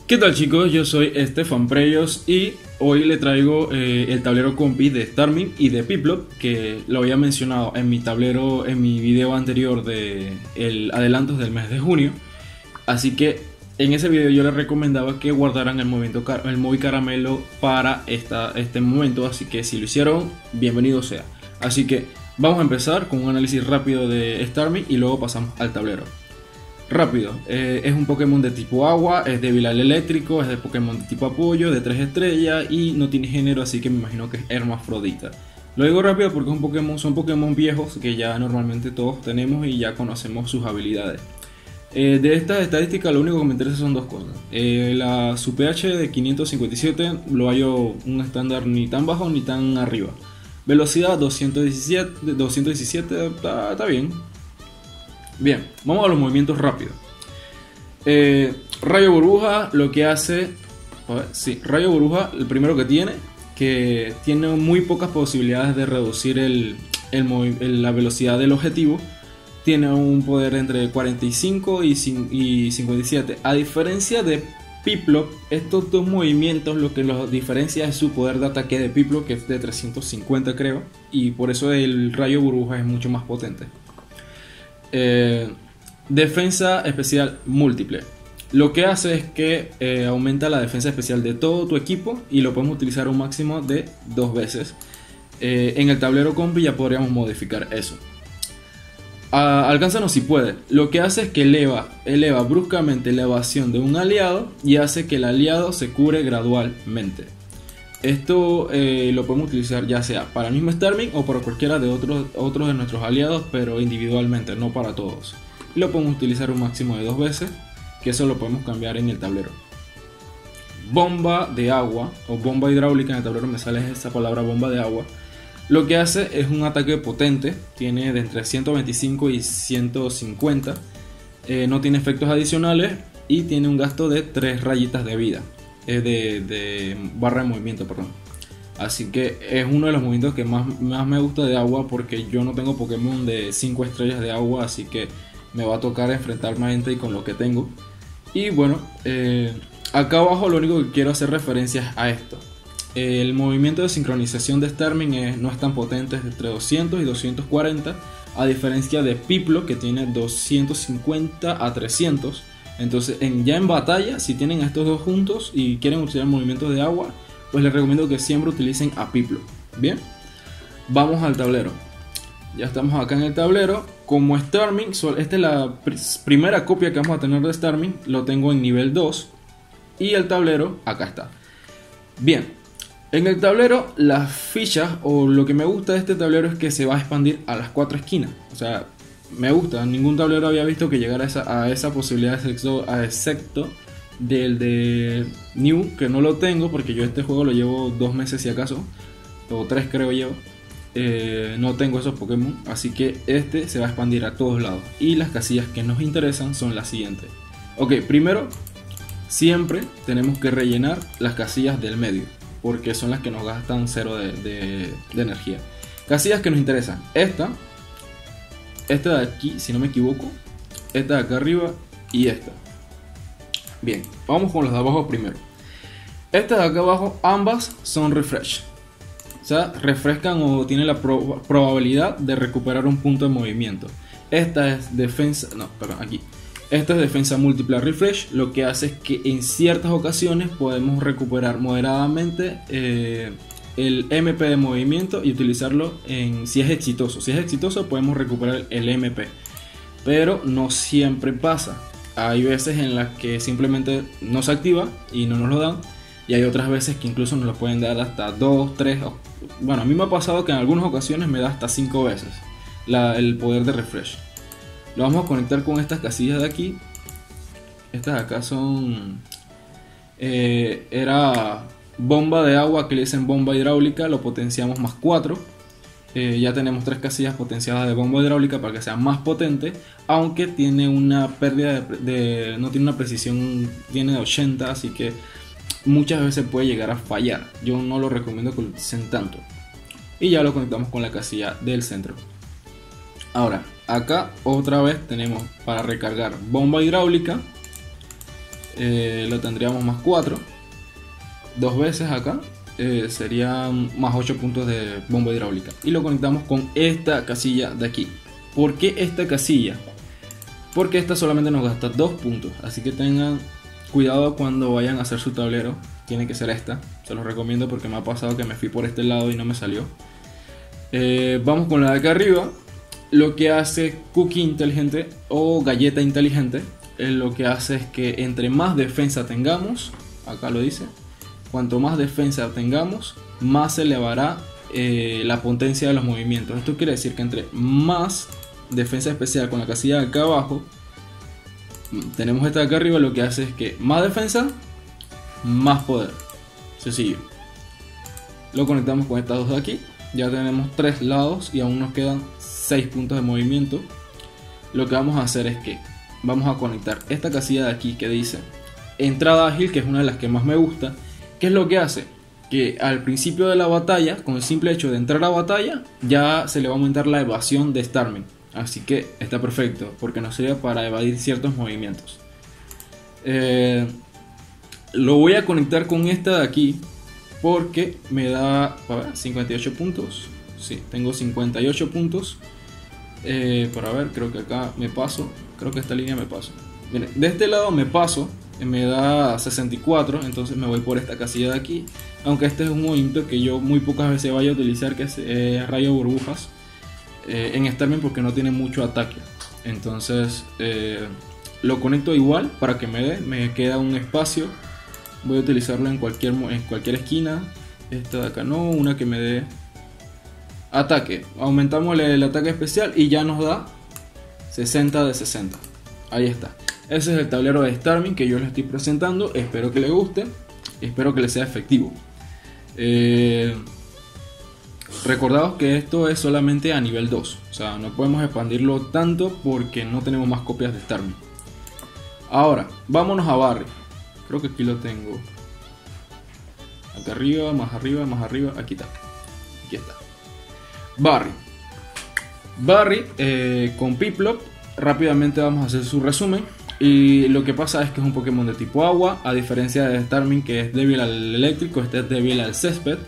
¿Qué tal chicos? Yo soy Estefan Preyos y hoy le traigo el tablero compi de Starming y de Piplup, que lo había mencionado en mi tablero, en mi video anterior de el adelantos del mes de junio. Así que en ese video yo les recomendaba que guardaran el Movi Caramelo para este momento, así que si lo hicieron, bienvenido sea. Así que vamos a empezar con un análisis rápido de Starming y luego pasamos al tablero. Rápido, es un Pokémon de tipo agua, es débil al eléctrico, es de Pokémon de tipo apoyo, de 3 estrellas y no tiene género, así que me imagino que es hermafrodita. Lo digo rápido porque son Pokémon viejos que ya normalmente todos tenemos y ya conocemos sus habilidades. De estas estadísticas lo único que me interesa son dos cosas. Su pH de 557 lo hallo un estándar ni tan bajo ni tan arriba. Velocidad 217 está bien. Bien, vamos a los movimientos rápidos. Rayo Burbuja lo que hace... Rayo Burbuja, el primero que tiene muy pocas posibilidades de reducir la velocidad del objetivo. Tiene un poder entre 45 y 57. A diferencia de Piplup, estos dos movimientos lo que los diferencia es su poder de ataque de Piplup, que es de 350 creo. Y por eso el Rayo Burbuja es mucho más potente. Defensa especial múltiple. Lo que hace es que aumenta la defensa especial de todo tu equipo y lo podemos utilizar un máximo de 2 veces. En el tablero compi ya podríamos modificar eso. Alcánzanos si puede. Lo que hace es que eleva bruscamente la evasión de un aliado y hace que el aliado se cure gradualmente. Esto lo podemos utilizar ya sea para el mismo Starming o para cualquiera de otros de nuestros aliados, pero individualmente, no para todos. Y lo podemos utilizar un máximo de 2 veces, que eso lo podemos cambiar en el tablero. Bomba de agua o bomba hidráulica, en el tablero me sale esa palabra, bomba de agua. Lo que hace es un ataque potente, tiene de entre 125 y 150, no tiene efectos adicionales y tiene un gasto de 3 rayitas de vida. De barra de movimiento, perdón. Así que es uno de los movimientos que más me gusta de agua, porque yo no tengo Pokémon de 5 estrellas de agua, así que me va a tocar enfrentarme a gente y con lo que tengo. Y bueno, acá abajo lo único que quiero hacer referencia es a esto. El movimiento de sincronización de Starming no es tan potente, es entre 200 y 240, a diferencia de Piplup, que tiene 250 a 300. Entonces ya en batalla, si tienen a estos dos juntos y quieren utilizar movimientos de agua, pues les recomiendo que siempre utilicen a Piplup. Bien, vamos al tablero. Ya estamos acá en el tablero. Como Starming, esta es la primera copia que vamos a tener de Starming. Lo tengo en nivel 2. Y el tablero, acá está. Bien, en el tablero las fichas, o lo que me gusta de este tablero, es que se va a expandir a las 4 esquinas. O sea, me gusta, ningún tablero había visto que llegara a esa posibilidad, excepto del de New, que no lo tengo porque yo este juego lo llevo 2 meses si acaso, o 3 creo llevo. No tengo esos Pokémon, así que este se va a expandir a todos lados. Y las casillas que nos interesan son las siguientes. Ok, primero, siempre tenemos que rellenar las casillas del medio, porque son las que nos gastan 0 de energía. Casillas que nos interesan: esta de aquí, si no me equivoco, esta de acá arriba y esta. Bien, vamos con las de abajo primero. Estas de acá abajo, ambas son refresh. O sea, refrescan o tienen la probabilidad de recuperar un punto de movimiento. Esta es defensa, aquí. Esta es defensa múltiple refresh. Lo que hace es que en ciertas ocasiones podemos recuperar moderadamente el MP de movimiento y utilizarlo si es exitoso. Si es exitoso podemos recuperar el MP, pero no siempre pasa. Hay veces en las que simplemente no se activa y no nos lo dan, y hay otras veces que incluso nos lo pueden dar hasta 2, 3, bueno, a mí me ha pasado que en algunas ocasiones me da hasta 5 veces el poder de refresh. Lo vamos a conectar con estas casillas de aquí. Estas de acá son era bomba de agua, que le dicen bomba hidráulica, lo potenciamos más 4. Ya tenemos 3 casillas potenciadas de bomba hidráulica para que sea más potente, aunque tiene una pérdida no tiene una precisión, tiene de 80, así que muchas veces puede llegar a fallar. Yo no lo recomiendo que lo utilicen tanto. Y ya lo conectamos con la casilla del centro. Ahora, acá otra vez tenemos para recargar bomba hidráulica, lo tendríamos más 4, dos veces acá, serían más 8 puntos de bomba hidráulica. Y lo conectamos con esta casilla de aquí. ¿Por qué esta casilla? Porque esta solamente nos gasta 2 puntos, así que tengan cuidado cuando vayan a hacer su tablero. Tiene que ser esta, se los recomiendo porque me ha pasado que me fui por este lado y no me salió. Vamos con la de acá arriba. Lo que hace Cookie Inteligente o Galleta Inteligente, lo que hace es que entre más defensa tengamos, acá lo dice, cuanto más defensa tengamos, más se elevará la potencia de los movimientos. Esto quiere decir que entre más defensa especial con la casilla de acá abajo, tenemos esta de acá arriba, lo que hace es que más defensa, más poder. Sencillo. Lo conectamos con estas dos de aquí. Ya tenemos 3 lados y aún nos quedan 6 puntos de movimiento. Lo que vamos a hacer es que vamos a conectar esta casilla de aquí que dice entrada ágil, que es una de las que más me gusta. ¿Qué es lo que hace? Que al principio de la batalla, con el simple hecho de entrar a batalla, ya se le va a aumentar la evasión de Starmie. Así que está perfecto, porque nos sirve para evadir ciertos movimientos. Lo voy a conectar con esta de aquí, porque me da, a ver, 58 puntos. Sí, tengo 58 puntos. Para ver, creo que acá me paso. Creo que esta línea me paso. Miren, de este lado me paso, me da 64, entonces me voy por esta casilla de aquí. Aunque este es un movimiento que yo muy pocas veces vaya a utilizar, que es rayo burbujas en Starmie, porque no tiene mucho ataque. Entonces lo conecto igual para que me queda un espacio. Voy a utilizarlo en cualquier esquina. Esta de acá no, una que me dé ataque. Aumentamos el ataque especial y ya nos da 60 de 60. Ahí está. Ese es el tablero de Starmie que yo les estoy presentando. Espero que les guste. Espero que les sea efectivo. Recordaos que esto es solamente a nivel 2. O sea, no podemos expandirlo tanto porque no tenemos más copias de Starmie. Ahora, vámonos a Barry. Creo que aquí lo tengo. Acá arriba, más arriba, más arriba. Aquí está. Aquí está. Barry. Barry con Piplup. Rápidamente vamos a hacer su resumen. Y lo que pasa es que es un Pokémon de tipo agua. A diferencia de Starmie, que es débil al eléctrico, este es débil al césped.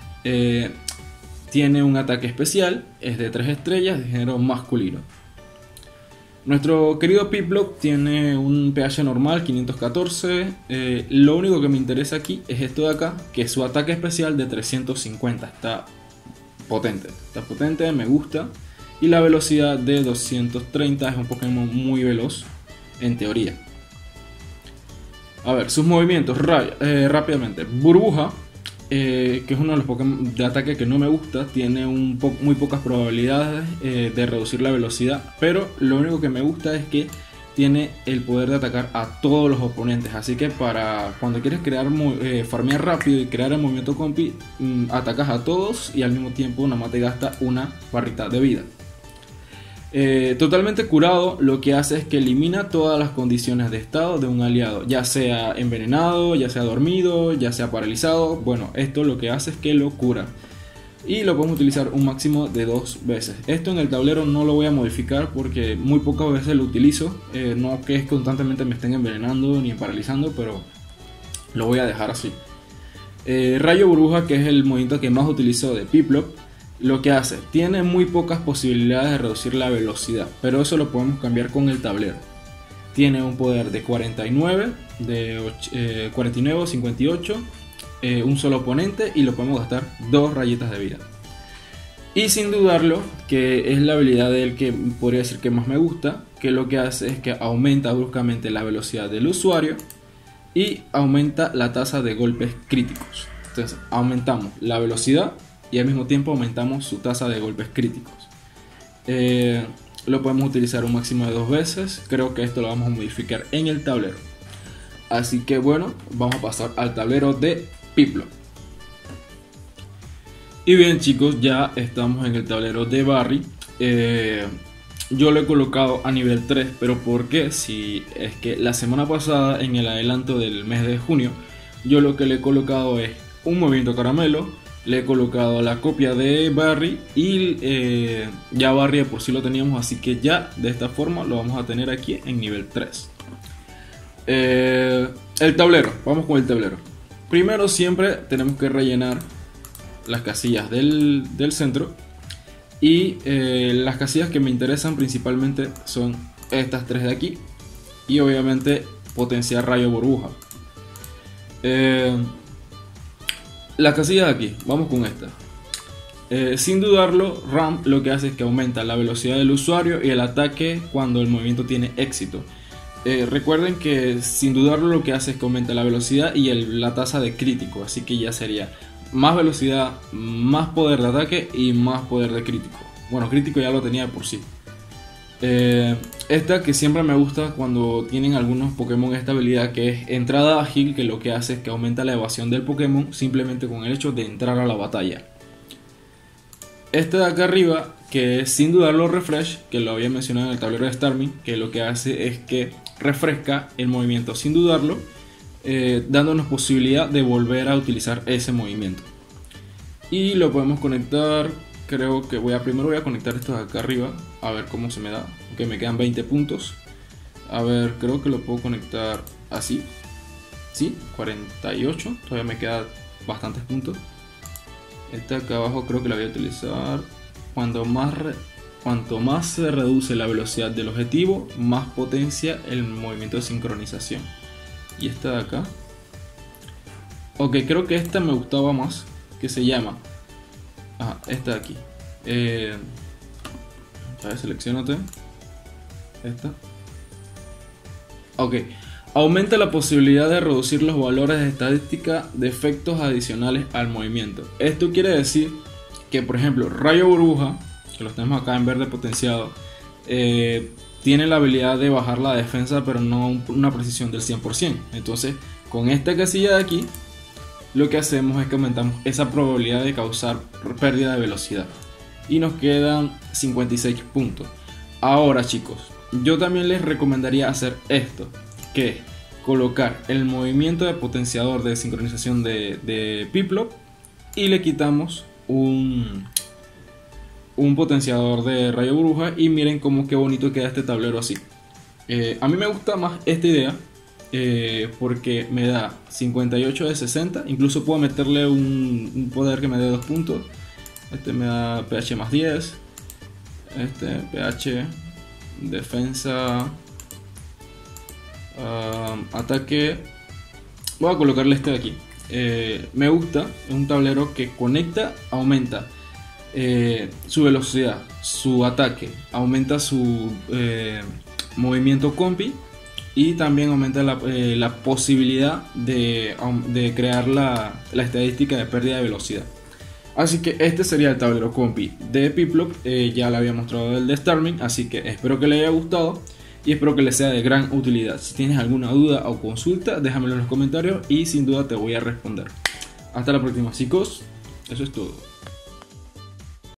Tiene un ataque especial. Es de 3 estrellas, de género masculino. Nuestro querido Piplup tiene un pH normal, 514. Lo único que me interesa aquí es esto de acá, que es su ataque especial de 350. Está potente, me gusta. Y la velocidad de 230, es un Pokémon muy veloz, en teoría. A ver, sus movimientos rápidamente. Burbuja, que es uno de los Pokémon de ataque que no me gusta. Tiene muy pocas probabilidades de reducir la velocidad, pero lo único que me gusta es que tiene el poder de atacar a todos los oponentes. Así que para cuando quieres farmear rápido y crear el movimiento compi, atacas a todos y al mismo tiempo nada más te gasta una barrita de vida. Totalmente curado, lo que hace es que elimina todas las condiciones de estado de un aliado, ya sea envenenado, ya sea dormido, ya sea paralizado. Bueno, esto lo que hace es que lo cura y lo podemos utilizar un máximo de 2 veces. Esto en el tablero no lo voy a modificar porque muy pocas veces lo utilizo, no que es constantemente me estén envenenando ni paralizando, pero lo voy a dejar así. Rayo burbuja, que es el movimiento que más utilizo de Piplup. Lo que hace, tiene muy pocas posibilidades de reducir la velocidad, pero eso lo podemos cambiar con el tablero. Tiene un poder de 49, de 49 o 58, un solo oponente, y lo podemos gastar 2 rayitas de vida. Y sin dudarlo, que es la habilidad de él que podría decir que más me gusta, que lo que hace es que aumenta bruscamente la velocidad del usuario y aumenta la tasa de golpes críticos. Entonces aumentamos la velocidad y al mismo tiempo aumentamos su tasa de golpes críticos. Lo podemos utilizar un máximo de 2 veces. Creo que esto lo vamos a modificar en el tablero. Así que bueno, vamos a pasar al tablero de Piplup. Y bien chicos, ya estamos en el tablero de Barry. Yo lo he colocado a nivel 3, pero ¿por qué? Si es que la semana pasada, en el adelanto del mes de junio, yo lo que le he colocado es un movimiento caramelo. Le he colocado la copia de Barry y ya Barry por sí lo teníamos, así que ya de esta forma lo vamos a tener aquí en nivel 3. El tablero, vamos con el tablero. Primero siempre tenemos que rellenar las casillas del centro. Y las casillas que me interesan principalmente son estas tres de aquí. Y obviamente potenciar rayo burbuja. Las casillas de aquí, vamos con esta. Sin dudarlo, RAM lo que hace es que aumenta la velocidad del usuario y el ataque cuando el movimiento tiene éxito. Recuerden que sin dudarlo lo que hace es que aumenta la velocidad y la tasa de crítico, así que ya sería más velocidad, más poder de ataque y más poder de crítico. Bueno, crítico ya lo tenía de por sí. Esta que siempre me gusta cuando tienen algunos Pokémon esta habilidad, que es entrada ágil, que lo que hace es que aumenta la evasión del Pokémon simplemente con el hecho de entrar a la batalla. Esta de acá arriba, que es sin dudarlo refresh, que lo había mencionado en el tablero de Starmie, que lo que hace es que refresca el movimiento sin dudarlo, dándonos posibilidad de volver a utilizar ese movimiento. Y lo podemos conectar, creo que primero voy a conectar esto de acá arriba, a ver cómo se me da, que me quedan 20 puntos. A ver, creo que lo puedo conectar así, sí, 48, todavía me quedan bastantes puntos. Esta acá abajo creo que la voy a utilizar. Cuanto más se reduce la velocidad del objetivo, más potencia el movimiento de sincronización. Y esta de acá, ok, creo que esta me gustaba más, que se llama esta de aquí. A ver, seleccionate esta. Ok, aumenta la posibilidad de reducir los valores de estadística de efectos adicionales al movimiento. Esto quiere decir que, por ejemplo, rayo burbuja, que lo tenemos acá en verde potenciado, tiene la habilidad de bajar la defensa, pero no una precisión del 100%. Entonces, con esta casilla de aquí, lo que hacemos es que aumentamos esa probabilidad de causar pérdida de velocidad. Y nos quedan 56 puntos. Ahora, chicos, yo también les recomendaría hacer esto, que es colocar el movimiento de potenciador de sincronización de Piplup y le quitamos un potenciador de rayo burbuja, y miren cómo qué bonito queda este tablero así. A mí me gusta más esta idea porque me da 58 de 60, incluso puedo meterle un poder que me dé 2 puntos. Este me da pH más 10, este pH, defensa, ataque. Voy a colocarle este de aquí. Me gusta, es un tablero que conecta, aumenta su velocidad, su ataque, aumenta su movimiento compi, y también aumenta la posibilidad de crear la estadística de pérdida de velocidad. Así que este sería el tablero compi de Piplup. Ya lo había mostrado el de Starmie, así que espero que les haya gustado y espero que les sea de gran utilidad. Si tienes alguna duda o consulta, déjamelo en los comentarios y sin duda te voy a responder. Hasta la próxima, chicos. Eso es todo.